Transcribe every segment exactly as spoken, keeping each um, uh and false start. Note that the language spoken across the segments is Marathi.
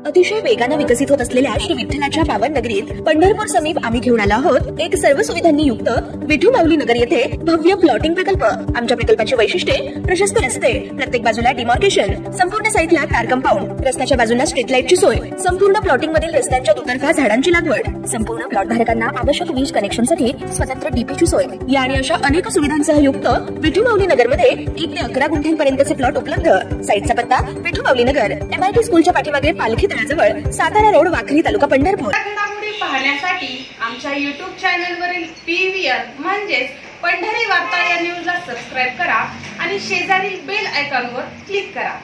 अतिशय वेगाने विकसित होत असलेल्या श्री विठ्ठलाच्या पावन नगरीत पंढरपूर समीप आम्ही घेऊन आलो आहोत एक सर्व सुविधांनी युक्त विठू माऊली नगर येथे भव्य प्लॉटिंग प्रकल्प। आमच्या प्रकल्पाची वैशिष्ट्ये प्रशस्त रस्ते, प्रत्येक बाजूला डिमार्केशन, संपूर्ण साईटला कार कंपाऊंड, रस्त्याच्या बाजूला स्ट्रीट लाईटची सोय, संपूर्ण प्लॉटिंग मधील रस्त्यांच्या दुतर्फा झाडांची लागवड, संपूर्ण प्लॉट धारकांना आवश्यक वीज कनेक्शनसाठी स्वतंत्र डीपीची सोय या आणि अशा अनेक सुविधांसह युक्त विठू माऊली नगर मध्ये एक ते अकरा गुंठ्यांपर्यंतचे प्लॉट उपलब्ध। साईटचा पत्ता विठू माऊली नगर, एमआयटी स्कूलच्या पाठीमागे पालखी तळाजवळ, सातारा रोड, वाखरी तालुका पंढरपूर। घडामोडी पाहण्यासाठी आमच्या यूट्यूब चॅनलवरील पीव्हीआर म्हणजेच पंढरी वार्ता या न्यूजला सबस्क्राइब करा आणि शेजारील बेल आयकॉनवर क्लिक करा।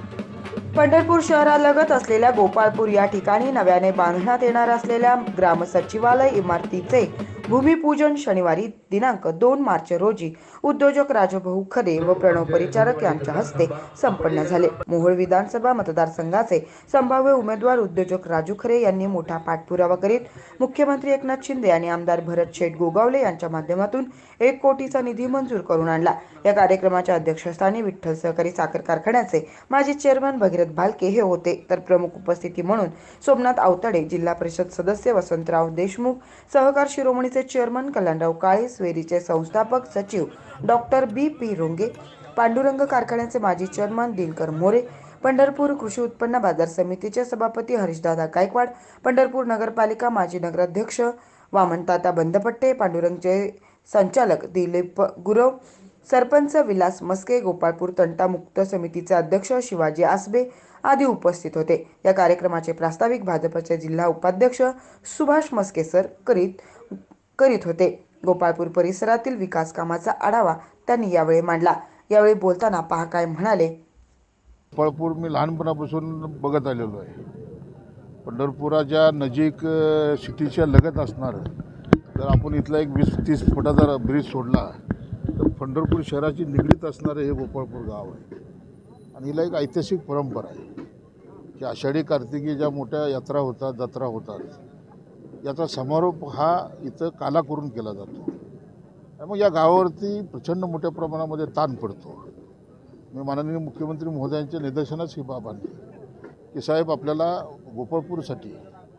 पंढरपूर शहरालगत असलेल्या गोपाळपूर या ठिकाणी नव्याने बांधण्यात येणार असलेल्या ग्राम सचिवालय इमारतीचे भूमिपूजन शनिवारी दिनांक दोन मार्च रोजी उद्योजक राजभाऊ खरे व प्रणव परिचारक यांच्या हस्ते संपन्न झाले। मोहोळ विधानसभा मतदारसंघाचे संभाव्य उमेदवार उद्योजक राजू खरे यांनी मोठा पाठपुरावा करीत मुख्यमंत्री एकनाथ शिंदे आणि आमदार भरत शेठ गोगावले यांच्या माध्यमातून एक कोटीचा निधी मंजूर करून आणला। या कार्यक्रमाच्या अध्यक्षस्थानी विठ्ठल सहकारी साखर कारखान्याचे माजी चेअरमन भगीरथ भालके हे होते, तर प्रमुख उपस्थिती म्हणून सोमनाथ आवताडे, जिल्हा परिषद सदस्य वसंतराव देशमुख, सहकार शिरोमणीचे चेअरमन कल्याणराव काळे, स्वेरीचे संस्थापक सचिव doctor B P Ronge, Pandurang कारखान्याचे माजी चेअरमन दिनकर मोरे, पंढरपूर कृषी उत्पन्न बाजार समितीचे सभापती हरीशदादा गायकवाड, पंढरपूर नगरपालिका माजी नगराध्यक्ष वामनताता बंदपट्टे, पांडुरंगचे संचालक दिलीप गुरव, सरपंच विलास मस्के, गोपाळपूर तंटा मुक्त समितीचे अध्यक्ष शिवाजी आसबे आदी उपस्थित होते। या कार्यक्रमाचे प्रास्ताविक भाजपचे जिल्हा उपाध्यक्ष सुभाष मस्के सर करीत करीत होते। गोपाळपूर परिसरातील विकास कामाचा आढावा त्यांनी यावेळी मांडला। यावेळी बोलताना पहा काय म्हणाले। गोपाळपूर मी लहानपणापासून बघत आलेलो आहे। पंढरपुराच्या नजीक सिटीच्या लगत असणार जर आपण इथला एक वीस तीस फुटाचा ब्रिज सोडला तर पंढरपूर शहराची निगडीत असणारे हे गोपाळपूर गाव आहे आणि हिला एक ऐतिहासिक परंपरा आहे की आषाढी कार्तिकी ज्या मोठ्या यात्रा होतात, जत्रा होतात, याचा समारोप हा इथं काला करून केला जातो। मग या गावावरती प्रचंड मोठ्या प्रमाणामध्ये ताण पडतो। मी माननीय मुख्यमंत्री महोदयांच्या निदर्शनास ही बाब आणली की साहेब आपल्याला गोपाळपूरसाठी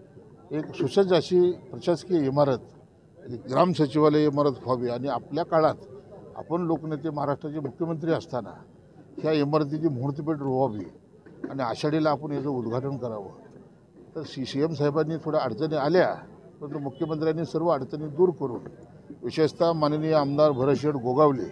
एक सुसज्ज अशी प्रशासकीय इमारत, ग्राम सचिवालय इमारत व्हावी आणि आपल्या काळात आपण लोकनेते महाराष्ट्राचे मुख्यमंत्री असताना ह्या इमारतीची मुहूर्तपेढ रोवावी आणि आषाढीला आपण याचं उद्घाटन करावं। तर सी सी एम साहेबांनी थोड्या अडचणी आल्या, परंतु मुख्यमंत्र्यांनी सर्व अडचणी दूर करून विशेषतः माननीय आमदार भरत शेठ गोगावले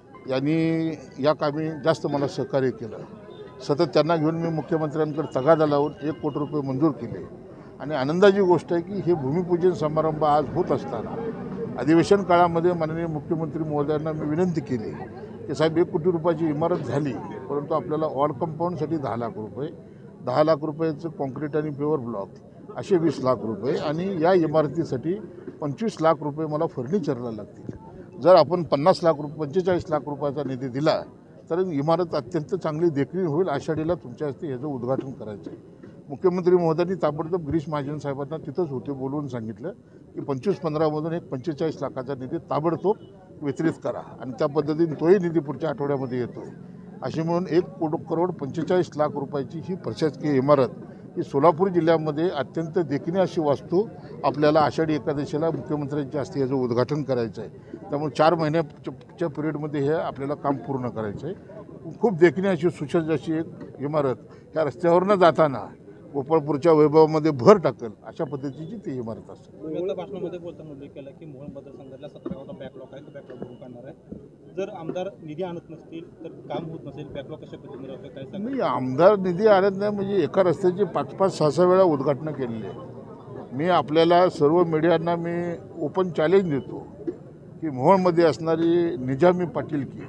यांनी या कामी जास्त मला सहकार्य केलं। सतत त्यांना घेऊन मी मुख्यमंत्र्यांकडे तगादा लावून एक कोटी रुपये मंजूर केले आणि आनंदाची गोष्ट आहे की हे भूमिपूजन समारंभ आज होत असताना अधिवेशन काळामध्ये माननीय मुख्यमंत्री महोदयांना मी विनंती केली की साहेब एक कोटी रुपयाची इमारत झाली, परंतु आपल्याला ऑल कंपाऊंडसाठी दहा लाख रुपये दहा लाख रुपयाचं कॉन्क्रीट आणि पेवर ब्लॉक असे वीस लाख रुपये आणि या इमारतीसाठी पंचवीस लाख रुपये मला फर्निचरला लागतील। जर आपण पन्नास लाख रुपये पंचेचाळीस लाख रुपयाचा निधी दिला तर इमारत अत्यंत चांगली देखणी होईल। आषाढीला तुमच्या हस्ते याचं उद्घाटन करायचं आहे। मुख्यमंत्री महोदयांनी ताबडतोब गिरीश महाजन साहेबांना तिथंच होते बोलवून सांगितलं की पंचवीस पंधरामधून एक पंचेचाळीस लाखाचा निधी ताबडतोब वितरित करा आणि त्या पद्धतीने तोही निधी पुढच्या आठवड्यामध्ये येतो आहे। अशी म्हणून एक करोड पंचेचाळीस लाख रुपयाची ही प्रशासकीय इमारत ही सोलापूर जिल्ह्यामध्ये अत्यंत देखणी अशी वास्तू आपल्याला आषाढी एकादशीला मुख्यमंत्र्यांच्या हस्ते याचं उद्घाटन करायचं आहे। त्यामुळे चार महिन्याच्या पिरियडमध्ये हे आपल्याला काम पूर्ण करायचं आहे। खूप देखणी अशी सुसज्ज अशी एक इमारत या रस्त्यावरनं जाताना गोपाळपूरच्या वैभवामध्ये भर टाकेल अशा पद्धतीची ती इमारत असते। भाषणामध्ये बोलताना उल्लेख केला की मोहोळ मतदारसंघातला सतरा गावचा बॅकलॉग आहे, तो बॅकलॉग भरून काढणार आहे। जर आमदार निधी आणत नसतील तर काम होत नसेल, बॅकलॉग कशा पद्धतीने राहतो काय सांगा? नाही, आमदार निधी आणत नाही म्हणजे एका रस्त्याची पाच पाच सहा सहा वेळा उद्घाटनं केलेली आहे। मी आपल्याला सर्व मीडियांना मी ओपन चॅलेंज देतो की मोहोळमध्ये असणारी निजामी पाटीलकी,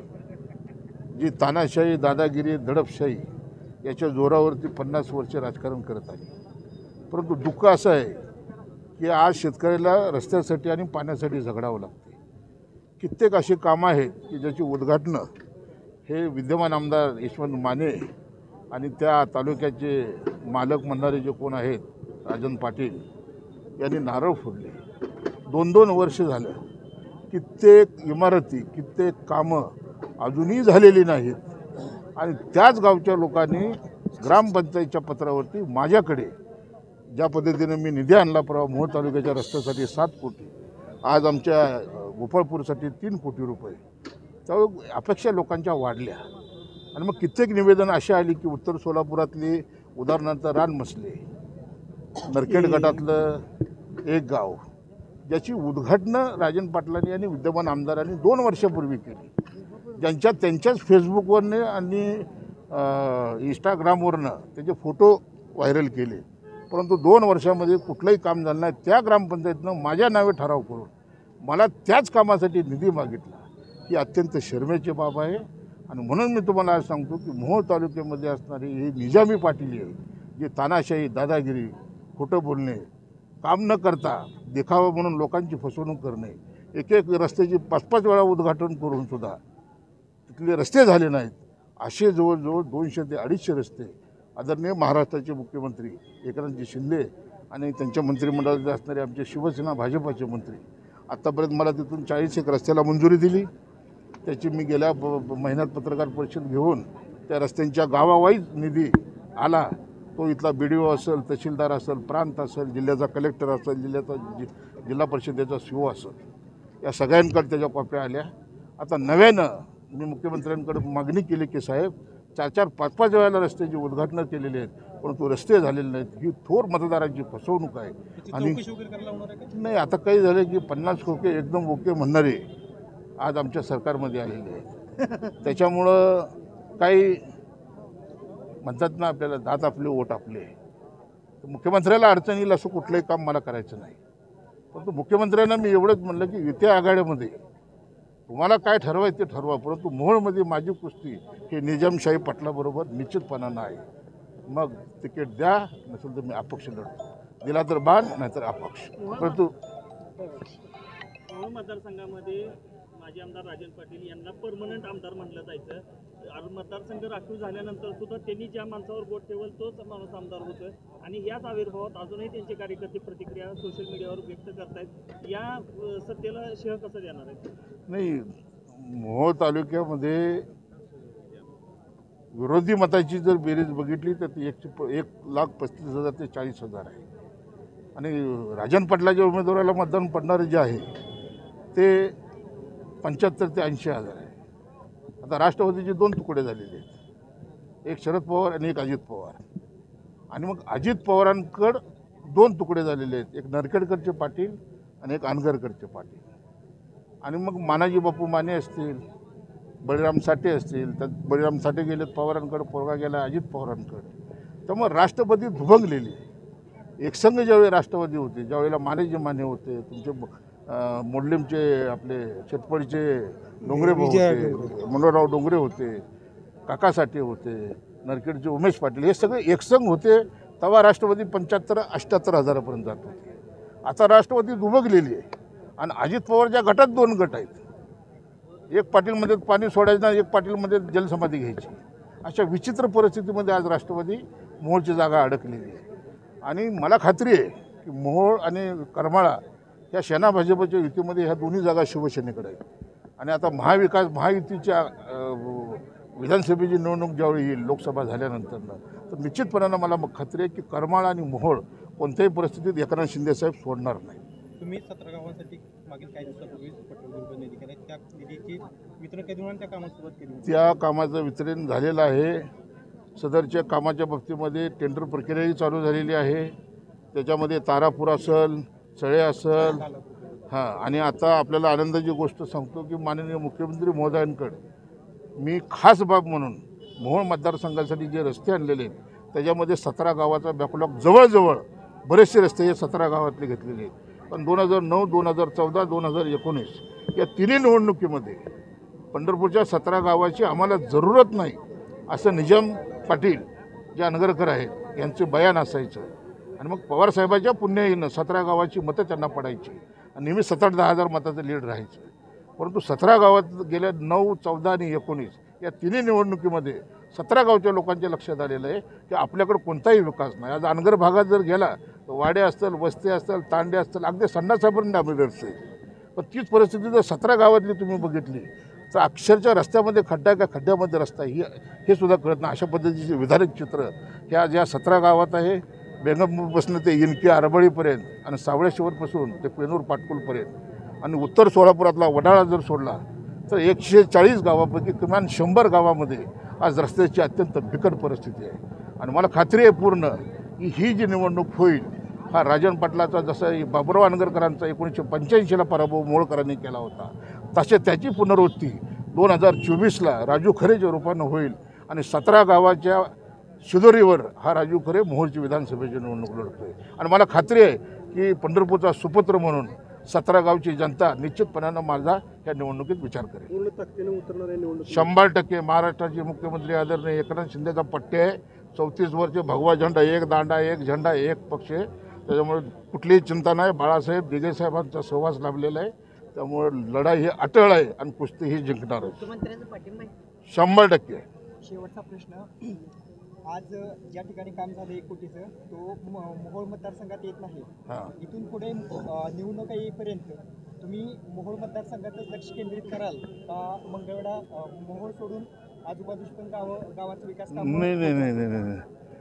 जी तानाशाही, दादागिरी, दडपशाही याच्या जोरावरती पन्नास वर्षे राजकारण करत आहे, परंतु दुःख असं आहे की आज शेतकऱ्याला रस्त्यासाठी आणि पाण्यासाठी झगडावं लागते। कित्येक अशी कामं आहेत की ज्याची उद्घाटनं हे विद्यमान आमदार यशवंत माने आणि त्या तालुक्याचे मालक म्हणणारे जे कोण आहेत राजन पाटील यांनी नारळ फोडले। दोन दोन वर्ष झालं कित्येक इमारती, कित्येक कामं अजूनही झालेली नाहीत आणि त्याच गावच्या लोकांनी ग्रामपंचायतच्या पत्रावरती माझ्याकडे ज्या पद्धतीने मी निधी आणला परवा मोहोळ तालुक्याच्या रस्त्यासाठी सात कोटी, आज आमच्या गोपाळपूरसाठी तीन कोटी रुपये, त्यामुळे अपेक्षा लोकांच्या वाढल्या. आणि मग कित्येक निवेदन अशी आली की उत्तर सोलापुरातली उदाहरणार्थ रानमसले नरखेड गटातलं एक गाव ज्याची उद्घाटनं राजन पाटलांनी आणि विद्यमान आमदारांनी दोन वर्षापूर्वी केली, ज्यांच्या त्यांच्याच फेसबुकवरने आणि इंस्टाग्रामवरनं त्याचे फोटो व्हायरल केले, परंतु दोन वर्षामध्ये कुठलंही काम झालं नाही. त्या ग्रामपंचायतीनं माझ्या नावे ठराव करून मला त्याच कामासाठी निधी मागितला, ही अत्यंत शर्मेची बाब आहे. आणि म्हणून मी तुम्हाला आज सांगतो की मोहोळ तालुक्यामध्ये असणारी ही निजामी पाटील आहे, जी तानाशाही, दादागिरी, खोटं बोलणे, काम न करता देखावा म्हणून लोकांची फसवणूक करणे, एक एक रस्त्याची पाच पाच वेळा उद्घाटन करून सुद्धा तिथले रस्ते झाले नाहीत, असे जवळजवळ दोनशे ते अडीचशे रस्ते आदरणीय महाराष्ट्राचे मुख्यमंत्री एकनाथजी शिंदे आणि त्यांच्या मंत्रिमंडळात असणारे आमचे शिवसेना भाजपाचे मंत्री, आत्तापर्यंत मला तिथून चाळीस एक रस्त्याला मंजुरी दिली. त्याची मी गेल्या ब महिन्यात पत्रकार परिषद घेऊन त्या रस्त्यांच्या गावावाईज निधी आला, तो इथला बी डी ओ असेल, तहसीलदार असेल, प्रांत असेल, जिल्ह्याचा कलेक्टर असेल, जिल्ह्याचा जि जिल्हा परिषदेचा सी ओ असेल, या सगळ्यांकडे त्याच्या कॉप्या आल्या. आता नव्यानं मी मुख्यमंत्र्यांकडे मागणी केली की साहेब, चार चार पाच पाच वेळेला रस्त्याची उद्घाटनं केलेली आहेत, परंतु रस्ते झालेले नाहीत, ही थोर मतदारांची फसवणूक आहे. आणि नाही, आता काही झालं की पन्नास खोके एकदम ओके म्हणणारे आज आमच्या सरकारमध्ये आलेले आहेत. त्याच्यामुळं काही म्हणतात ना आपल्याला, दात आपले ओट आपले. मुख्यमंत्र्याला अडचण येईल असं कुठलंही काम मला करायचं नाही, परंतु मुख्यमंत्र्यांना मी एवढंच म्हणलं की युती आघाडीमध्ये तुम्हाला काय ठरवायचं ते ठरवा, परंतु मोहोळमध्ये माझी कुस्ती हे निजामशाही पटलाबरोबर निश्चितपणानं आहे. मग तिकीट द्या, नसेल तर मी अपक्ष लढतो, दिला तर बाण नाहीतर अपक्ष. परंतु मोहोळ मतदारसंघामध्ये माजी आमदार राजन पाटील यांना परमनंट आमदार म्हटलं जायचं. मतदारसंघ राखीव झाल्यानंतर सुद्धा त्यांनी ज्या माणसावर बोट ठेवल तोच माणूस आमदार होतोय आणि याच आविर्भावात अजूनही त्यांचे कार्यकर्ते प्रतिक्रिया सोशल मीडियावर व्यक्त करतायत. या सत्तेला शेह कसं देणार आहे? नाही, मोहोळ तालुक्यामध्ये विरोधी मताची जर बेरीज बघितली तर ती एकशे एक लाख पस्तीस हजार ते चाळीस हजार आहे. आणि राजन पाटलाच्या उमेदवाराला मतदान पडणारे जे आहे ते पंच्याहत्तर ते ऐंशी हजार आहे. आता राष्ट्रवादीचे दोन तुकडे झालेले आहेत, एक शरद पवार आणि एक अजित पवार. आणि मग अजित पवारांकडं दोन तुकडे झालेले आहेत, एक नरखेडकरचे पाटील आणि एक अनगरकरचे पाटील. आणि मग मानाजी बापू माने असतील, बळीराम साठे असतील, तर बळीराम साठे गेलेत पवारांकडे, पोरगा गेला अजित पवारांकडे. त्यामुळे राष्ट्रवादी दुभंगलेली. एकसंघ ज्यावेळी राष्ट्रवादी होते, ज्यावेळेला मानेजी माने होते, तुमचे मोडलीमचे आपले शेतपडीचे डोंगरे भाऊ होते, मनोहरराव डोंगरे होते, काका साठे होते, नरखेडचे उमेश पाटील, हे सगळे एकसंघ होते. तेव्हा राष्ट्रवादी पंच्याहत्तर अठ्ठ्याहत्तर हजारापर्यंत जात होते. आता राष्ट्रवादी दुबगलेली आहे. आणि अजित पवारच्या गटात दोन गट आहेत, एक पाटीलमध्ये पाणी सोडायचं आणि एक पाटीलमध्ये जलसमाधी घ्यायची. अशा विचित्र परिस्थितीमध्ये आज राष्ट्रवादी मोहोळची जागा अडकलेली आहे. आणि मला खात्री आहे की मोहोळ आणि करमाळा या सेना भाजपच्या युतीमध्ये ह्या दोन्ही जागा शिवसेनेकडे आहेत. आणि आता महाविकास महायुतीच्या विधानसभेची निवडणूक ज्यावेळी येईल लोकसभा झाल्यानंतरनं, तर निश्चितपणानं मला मग खात्री आहे की करमाळा आणि मोहोळ कोणत्याही परिस्थितीत एकनाथ शिंदेसाहेब सोडणार नाही. तुम्ही सतरा गावांसाठी मागील काही दिवसापूर्वी पटवर्धन निधी केला, त्या निधीची वितरण कधी होणार, त्या कामात सुरुवात केली? त्या कामाचं वितरण झालेलं आहे. सदरच्या कामाच्या बाबतीमध्ये टेंडर प्रक्रियाही चालू झालेली आहे. त्याच्यामध्ये तारापूर असेल, सळे असेल, हां. आणि आता आपल्याला आनंदाची गोष्ट सांगतो की माननीय मुख्यमंत्री महोदयांकडे मी खास बाब म्हणून मोहोळ मतदारसंघासाठी जे रस्ते आणलेले आहेत, त्याच्यामध्ये सतरा गावाचा बॅकलॉग जवळजवळ बरेचसे रस्ते हे सतरा गावातले घेतलेले आहेत. पण दोन हजार नऊ दोन हजार चौदा दोन हजार एकोणीस या तिन्ही निवडणुकीमध्ये पंढरपूरच्या सतरा गावाची आम्हाला जरूरत नाही असं निजाम पाटील जे अनगरकर आहेत यांचे बयान असायचं. आणि मग पवारसाहेबाच्या पुण्याईनं सतरा गावाची मतं त्यांना पडायची आणि नेहमी सतरा दहा हजार मताचं लीड राहायचं. परंतु सतरा गावात गेल्या नऊ चौदा आणि एकोणीस या तिन्ही निवडणुकीमध्ये सतरा गावच्या लोकांच्या लक्षात आलेलं आहे की आपल्याकडं कोणताही विकास नाही. आज अनगर भागात जर गेला तर वाडे असतील, वस्ती असतील, तांडे असतील, अगदी संडासापर्यंत आम्ही रस्ते. पण तीच परिस्थिती जर सतरा गावातली तुम्ही बघितली तर अक्षरशः रस्त्यामध्ये खड्डा आहे का खड्ड्यामध्ये रस्ता ही हे सुद्धा कळत नाही. अशा पद्धतीचे विधानक चित्र ह्या ज्या सतरा गावात आहे, बेंगमपासून ते इनकी आरबळीपर्यंत आणि सावळेश्वरपासून ते पेनूर पाटकुलपर्यंत आणि उत्तर सोलापुरातला वडाळा जर सोडला तर एकशे चाळीस गावापैकी किमान शंभर गावामध्ये आज रस्त्याची अत्यंत बिकट परिस्थिती आहे. आणि मला खात्री आहे पूर्ण की ही जी निवडणूक होईल हा राजन पाटलाचा जसं बाबुराव आनगरकरांचा एकोणीसशे पंच्याऐंशीला पराभव मोहोळकरांनी केला होता तसे त्याची पुनरावृत्ती दोन हजार चोवीसला राजू खरेच्या रूपानं होईल आणि सतरा गावाच्या शिदोरीवर हा राजू खरे मोहोळची विधानसभेची निवडणूक लढतोय. आणि मला खात्री आहे की पंढरपूरचा सुपुत्र म्हणून सतरा गावची जनता निश्चितपणानं माझा या निवडणुकीत विचार करेल. पूर्ण ताकदीने उतरणार निवडणूक शंभर टक्के महाराष्ट्राचे मुख्यमंत्री आदरणीय एकनाथ शिंदेचा पट्टे आहे. चौतीस वर्षे भगवा झेंडा एक दांडा एक झेंडा एक पक्ष आहे. त्याच्यामुळे कुठलीही चिंता नाही. बाळासाहेब दिघेसाहेबांचा सहवास लाभलेला आहे. त्यामुळे लढाई ही अटळ आहे आणि कुस्ती ही जिंकणार आहे शंभर टक्के. शेवटचा प्रश्न, आज ज्या ठिकाणी काम झालं एक कोटीचं तो मोहोळ मतदारसंघात येत नाही. इथून पुढे निवडणुका येईपर्यंत तुम्ही मोहोळ मतदारसंघातच लक्ष केंद्रित कराल का मंगळवेढा मोहोळ सोडून आजूबाजूच्या पण गाव गावाचा विकास? नाही नाही नाही नाही नाही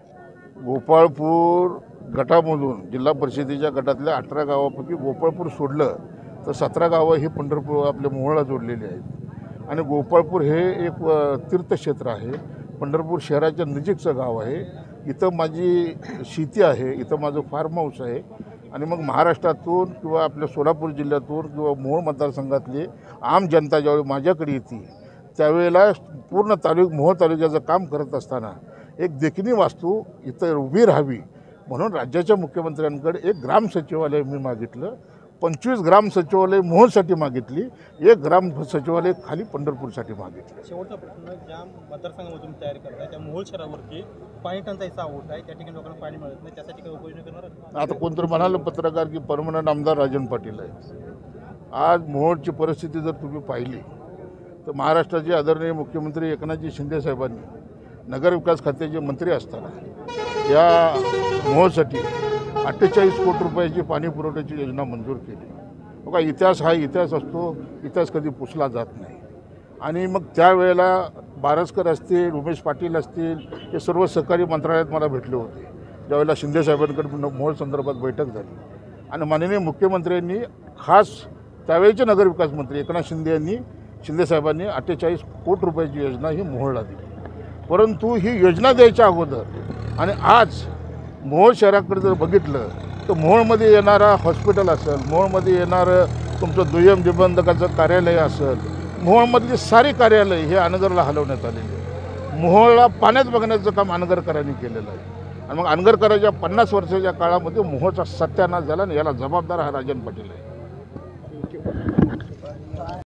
गोपाळपूर गटामधून जिल्हा परिषदेच्या गटातल्या अठरा गावापैकी गोपाळपूर सोडलं तर सतरा गावं ही पंढरपूर आपल्या मोहोळला जोडलेली आहेत. आणि गोपाळपूर हे एक तीर्थक्षेत्र आहे. पंढरपूर शहराच्या नजीकचं गाव आहे. इथं माझी शेती आहे, इथं माझं फार्म हाऊस आहे. आणि मग महाराष्ट्रातून किंवा आपल्या सोलापूर जिल्ह्यातून किंवा मोहोळ मतदारसंघातली आम जनता ज्यावेळी माझ्याकडे येते त्यावेळेला पूर्ण तालुक मोहोळ तालुक्याचं काम करत असताना एक देखणी वास्तू इथं उभी राहावी म्हणून राज्याच्या मुख्यमंत्र्यांकडे एक ग्राम सचिवालय मी मागितलं. पंचवीस ग्राम सचिवालय मोहोळसाठी मागितली, एक ग्राम सचिवालय खाली पंढरपूरसाठी मागितलं. शेवटचा प्रश्न, ज्या मतदारसंघामधून तयारी करताय त्या मोहोळ शहरावरती पाणी टंचाईचा आवड आहे, त्या ठिकाणी लोकांना पाणी मिळत नाही, त्यासाठी काही उपाययोजना करणार? आता कोणतरी म्हणालं पत्रकार की परमनंट आमदार राजन पाटील आहे. आज मोहोळची परिस्थिती जर तुम्ही पाहिली तर महाराष्ट्राचे आदरणीय मुख्यमंत्री एकनाथजी शिंदे साहेबांनी नगरविकास खात्याचे मंत्री असताना या मोहोळसाठी अठ्ठेचाळीस कोटी रुपयाची पाणी पुरवठ्याची योजना मंजूर केली. बघा इतिहास हा इतिहास असतो, इतिहास कधी पुसला जात नाही. आणि मग त्यावेळेला बारसकर असतील, उमेश पाटील असतील, हे सर्व सहकारी मंत्रालयात मला भेटले होते ज्यावेळेला शिंदेसाहेबांकडे मोहोळ संदर्भात बैठक झाली. आणि माननीय मुख्यमंत्र्यांनी खास त्यावेळेचे नगरविकास मंत्री एकनाथ शिंदे यांनी शिंदेसाहेबांनी अठ्ठेचाळीस कोटी रुपयाची योजना ही मोहोळला दिली. परंतु ही योजना द्यायच्या अगोदर आणि आज मोहोळ शहराकडे जर बघितलं तर मोहोळमध्ये येणारा हॉस्पिटल असेल, मोहोळमध्ये येणारं तुमचं दुय्यम निबंधकाचं कार्यालय असेल, मोहोळमधली सारी कार्यालय हे अनगरला हलवण्यात आलेली आहे. मोहोळला पाण्यात बघण्याचं काम अनगरकरांनी केलेलं आहे. आणि मग अनगरकरांच्या पन्नास वर्षाच्या काळामध्ये मोहोळचा सत्यानाश झाला आणि याला जबाबदार हा राजन पाटील आहे.